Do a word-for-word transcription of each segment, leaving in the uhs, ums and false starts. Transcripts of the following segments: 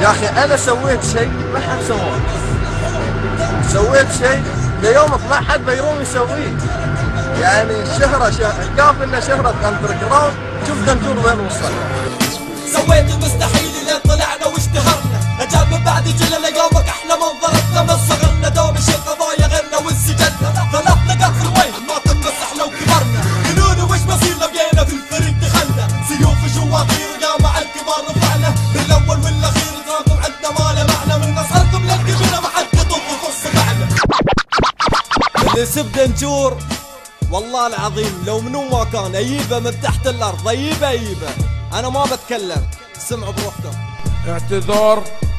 يا اخي انا سويت شيء ما حد سواه، سويت شيء ليومك ما حد بيروم يسويه. يعني الشهرة شه... كاف انه شهرة اندر جراوند. شوف دنجور وين وصل. سويت المستحيل لين طلعنا واشتهرنا، اجاب من بعد جل ليومك احلى منظرتنا. من صغرنا دوم شي القضايا غيرنا وانسجدنا، ثلاث نقاط في الوين ما تنمسح لو كبرنا. قولوا وش بصير لو جينا في الفريق دخلنا، سيوف جواطير يا مع الكبار رفعنا. بالاول والاخير تراكم عندنا ما له معنى، من نصركم للكبيره ما حد يطوف ويخص معنا. اللي يسب دنجور والله العظيم لو منو ما كان ايبه من تحت الارض، ايبه ايبه. انا ما بتكلم، سمعوا بروحكم. اعتذار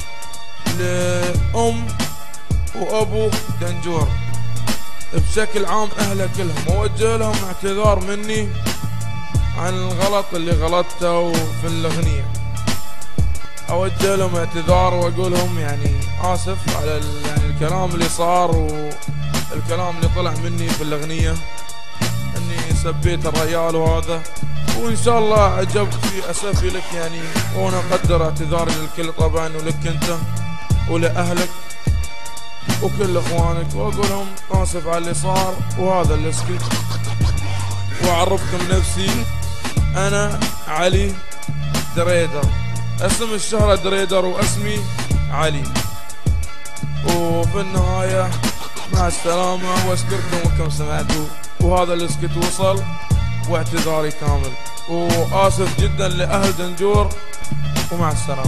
لأم وأبو دنجور بشكل عام، أهله كلهم أوجه لهم اعتذار مني عن الغلط اللي غلطته في الأغنية. أوجه لهم اعتذار وأقول لهم يعني آسف على يعني الكلام اللي صار والكلام اللي طلع مني في الأغنية، إني سبيت الرجال وهذا. وإن شاء الله عجبك في أسفي لك يعني، وأنا أقدر اعتذاري للكل طبعا، ولك أنت ولأهلك وكل إخوانك، وأقول لهم آسف على اللي صار وهذا اللي سكت. وأعرفكم نفسي، أنا علي دريدر، اسم الشهرة دريدر واسمي علي. وفي النهاية مع السلامة واشكركم انكم سمعتوا، وهذا اللي سكت وصل واعتذاري كامل، وآسف جدا لأهل دنجور ومع السلامة.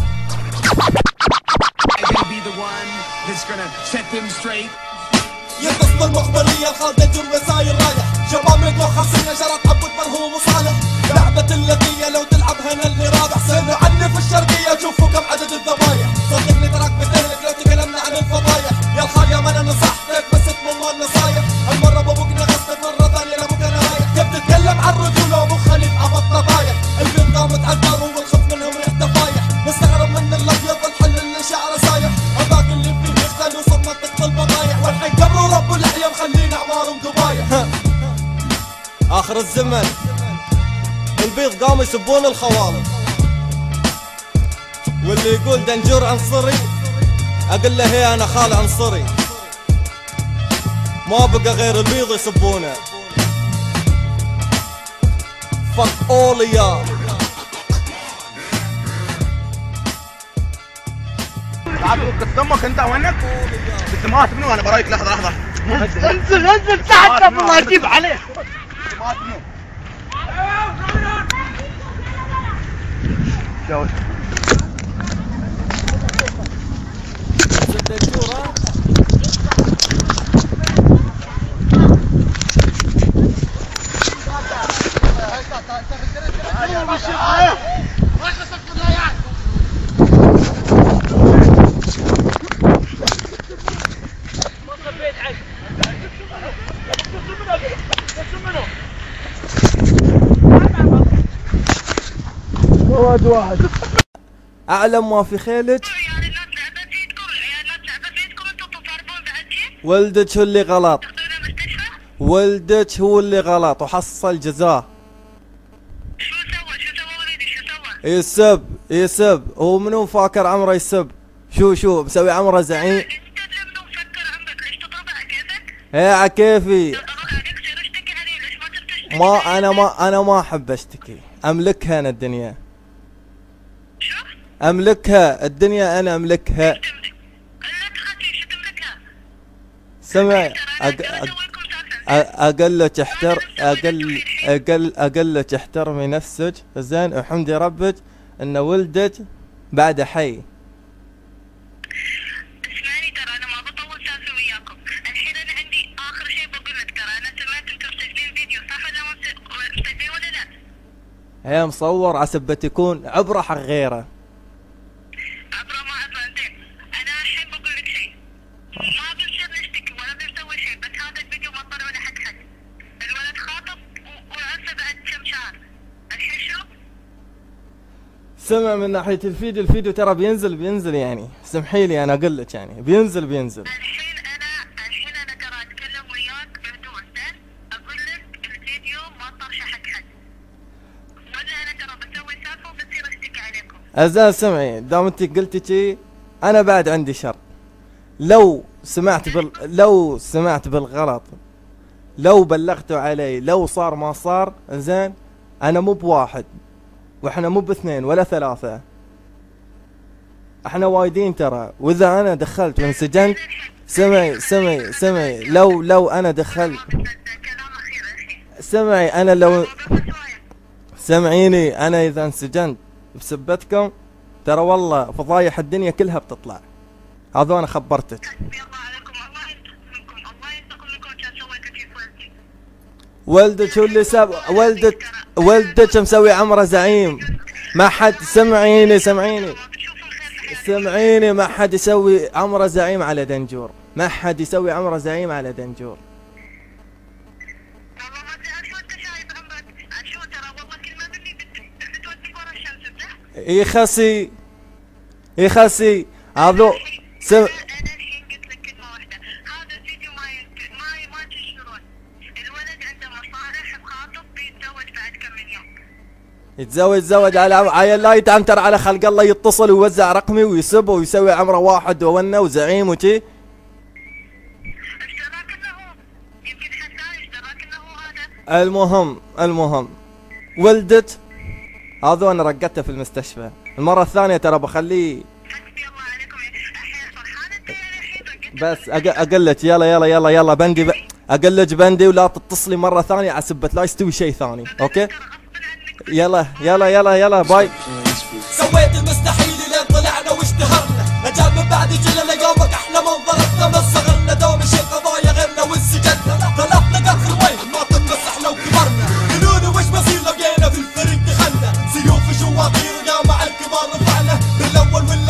يتصل المخبرية الخال دنجور وساير رايح، شباب مية وخمسين جرت عبود مرهوم وصالح. لعبة اللذية لو تلعبها انا اللي رابح، سألوا عني في الشرقية شوفوا كم عدد الذبايح. صدقني تراك بتهلك لو تكلمنا عن الفضايح. يا الخال يا من انا نصحتك بس تضمن النصايح، هالمرة بابوك نغصتك مرة ثانية لابوك انا رايح. كيف تتكلم عن الرجولة وابو خليل عبط طبايح، البيض قامت عالدار والخف منهم ريحته فايح. مستغرب من الابيض الحل اللي شعره سايح، هذاك اللي فيه يختل وصل منطقة البضايح. والحين قبروا رب اللحية مخلينا اعمارهم قبايح. اخر الزمن البيض قاموا يسبون الخوالط، واللي يقول دنجور عنصري اقول له هي انا خال عنصري. ما بقى غير البيض يسبونه. فك اوليا تعالوا قد امك انت وينك؟ انت ما منو انا برايك. لحظه لحظه انزل انزل تحت قبل لا اجيب عليك. شوف واحد واحد اعلم ما في خيلك ولدك هو اللي غلط، ولدك هو اللي غلط وحصل جزاه. شو سوى شو سوى ولدي شو سوى؟ يسب يسب هو منو فاكر عمره يسب؟ شو شو مسوي عمره زعيم؟ انت منو مفكر عمرك؟ ليش تضربه على كيفك؟ ايه على كيفي. تضربه عليك تصير اشتكي عليه. ليش ما تشتكي؟ ما انا ما انا ما احب اشتكي، املكها انا الدنيا. شو؟ املكها الدنيا، انا املكها. قلت خاتي شو تملكها؟ سمع اقل لك احتر اقل اقل اقل لك احترمي نفسك زين، وحمدي ربك ان ولدك بعد حي. اسمعني ترى انا ما بطول سالفه وياكم. الحين انا عندي اخر شيء بقول لك، ترى انا سمعت انتم مسجلين فيديو صح ولا ما مسجلين ولا لا؟ هي مصور عسبة يكون عبره حق غيره. عبره ما عبره. زين انا الحين بقول لك شيء، ما بنصير نشتكي ولا بنسوي شيء، بس هذا الفيديو ما طلع ولا حق حد. الولد خاطب وعرسه بعد كم شهر. الحين شو؟ سمع من ناحية الفيديو، الفيديو ترى بينزل بينزل يعني، سمحي لي انا اقول لك يعني بينزل بينزل. الحين انا الحين انا ترى اتكلم وياك بهدوء زين، اقول لك الفيديو ما طرشه حق حد، ولا انا ترى بسوي سالفه وبصير اشتكي عليكم. ازين سمعي، دام انت قلتي شي انا بعد عندي شرط، لو سمعت بال... لو سمعت بالغلط، لو بلغتوا علي، لو صار ما صار، زين انا مو بواحد واحنا مو باثنين ولا ثلاثة، احنا وايدين ترى، واذا انا دخلت وانسجنت، سمعي سمعي سمعي لو لو انا دخلت، سمعي انا لو سمعيني انا اذا انسجنت بسبتكم ترى والله فضايح الدنيا كلها بتطلع. هذا انا خبرتك. ولدك شو اللي ساب ولدك ولدك مسوي عمره زعيم، ما حد سمعيني سمعيني سمعيني ما حد يسوي عمره زعيم على دنجور، ما حد يسوي عمره زعيم على دنجور. يخسي يخسي هذو سم... انا الحين قلت لك كلمه واحده، هذا الفيديو ما ينت... ما ما تنشرون. الولد عنده مصالح بخاطب بيتزوج بعد كم من يوم. يتزوج يتزوج على عيل لا يتعنتر على خلق الله، يتصل ويوزع رقمي ويسب ويسوي عمره واحد وونه وزعيم وشي. ايش دراك انه هو؟ يمكن حساس، ايش دراك انه هو هذا؟ المهم المهم ولدت هذا انا رقدته في المستشفى، المرة الثانية ترى بخليه. حسبي الله عليكم، الحين فرحان انت الحين بس اقول لك يلا يلا يلا يلا بندي ب... اقول لك بندي ولا تتصلي مرة ثانية على سبة لا يستوي شيء ثاني، اوكي؟ يلا يلا يلا يلا باي. سويت المستحيل لين طلعنا واشتهرنا، اجال من بعد جينا ليومك احلى من ظرفنا، من صغرنا دوم شي قضايا غيرنا وانسجننا، طلعنا قرخ الوين ما تنمسحنا وكبرنا، قولوا وش بصير لقينا في الفريق دخلنا، سيوف وشواطير يا مع الكبار رفعنا، بالاول وال